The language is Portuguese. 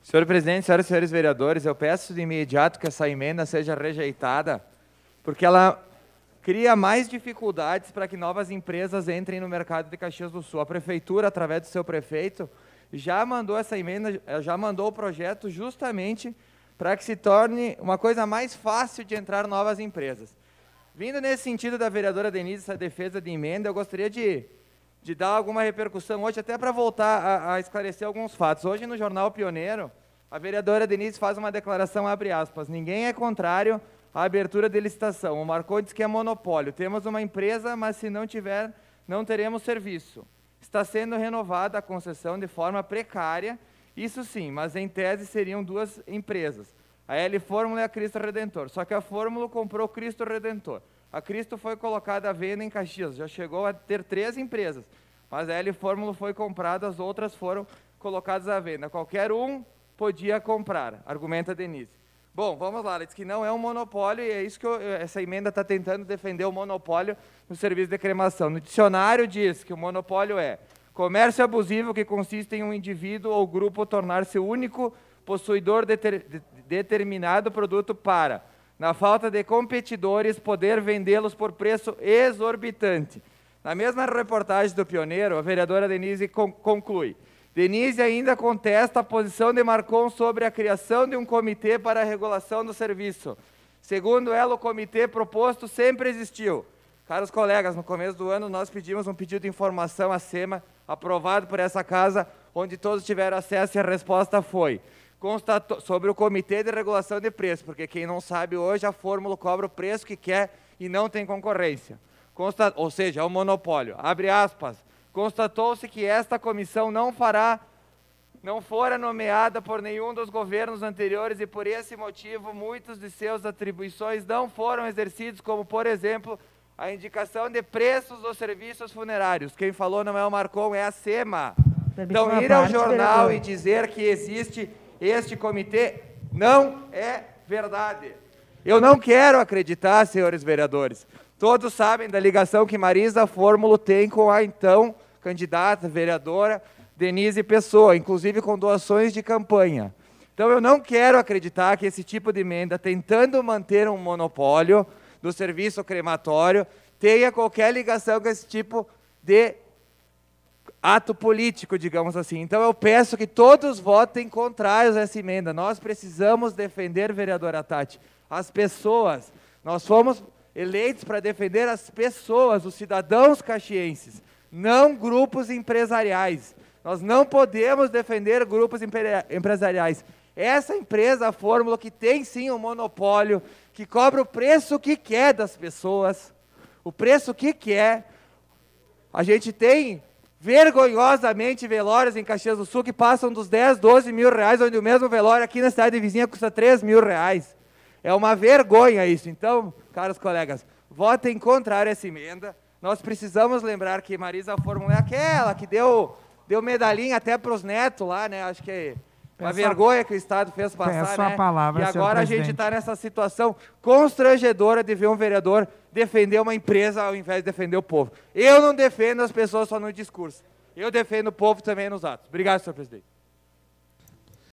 Senhor presidente, senhoras e senhores vereadores, eu peço de imediato que essa emenda seja rejeitada, porque ela cria mais dificuldades para que novas empresas entrem no mercado de Caxias do Sul. A prefeitura, através do seu prefeito, já mandou essa emenda, já mandou o projeto justamente para que se torne uma coisa mais fácil de entrar novas empresas. Vindo nesse sentido da vereadora Denise, essa defesa de emenda, eu gostaria de dar alguma repercussão hoje, até para voltar a esclarecer alguns fatos. Hoje, no Jornal Pioneiro, a vereadora Denise faz uma declaração, abre aspas, ninguém é contrário à abertura de licitação. O Marcon diz que é monopólio. Temos uma empresa, mas se não tiver, não teremos serviço. Está sendo renovada a concessão de forma precária, isso sim, mas em tese seriam duas empresas, a L Fórmula e a Cristo Redentor. Só que a Fórmula comprou Cristo Redentor. A Cristo foi colocada à venda em Caxias, já chegou a ter 3 empresas, mas a L Fórmula foi comprada, as outras foram colocadas à venda. Qualquer um podia comprar, argumenta Denise. Bom, vamos lá, ela diz que não é um monopólio e é isso que essa emenda está tentando defender, o monopólio no serviço de cremação. No dicionário diz que o monopólio é comércio abusivo que consiste em um indivíduo ou grupo tornar-se o único possuidor de determinado produto para, na falta de competidores, poder vendê-los por preço exorbitante. Na mesma reportagem do Pioneiro, a vereadora Denise conclui. Denise ainda contesta a posição de Marcon sobre a criação de um comitê para a regulação do serviço. Segundo ela, o comitê proposto sempre existiu. Caros colegas, no começo do ano nós pedimos um pedido de informação à SEMA, aprovado por essa casa, onde todos tiveram acesso e a resposta foi sobre o Comitê de Regulação de Preços, porque quem não sabe hoje, a Fórmula cobra o preço que quer e não tem concorrência. Ou seja, é um monopólio. Abre aspas. Constatou-se que esta comissão não fora nomeada por nenhum dos governos anteriores e, por esse motivo, muitas de suas atribuições não foram exercidas, como, por exemplo, a indicação de preços dos serviços funerários. Quem falou não é o Marcon, é a SEMA. Então, ir ao jornal e dizer que existe este comitê não é verdade. Eu não quero acreditar, senhores vereadores. Todos sabem da ligação que Marisa Fórmulo tem com a então candidata, vereadora Denise Pessoa, inclusive com doações de campanha. Então eu não quero acreditar que esse tipo de emenda, tentando manter um monopólio do serviço crematório, tenha qualquer ligação com esse tipo de ato político, digamos assim. Então eu peço que todos votem contrários a essa emenda. Nós precisamos defender, vereadora Tati, as pessoas. Nós fomos eleitos para defender as pessoas, os cidadãos caxienses, não grupos empresariais. Nós não podemos defender grupos empresariais. Essa empresa, a Fórmula, que tem sim um monopólio, que cobra o preço que quer das pessoas, o preço que quer. A gente tem vergonhosamente velórios em Caxias do Sul que passam dos 10, 12 mil reais, onde o mesmo velório aqui na cidade vizinha custa 3 mil reais. É uma vergonha isso. Então, caros colegas, votem contrário a essa emenda. Nós precisamos lembrar que Marisa Fórmula é aquela que deu medalhinha até para os netos lá, né? Acho que é uma vergonha que o Estado fez passar, né? Palavra, e agora a gente está nessa situação constrangedora de ver um vereador defender uma empresa ao invés de defender o povo. Eu não defendo as pessoas só no discurso. Eu defendo o povo também nos atos. Obrigado, senhor presidente.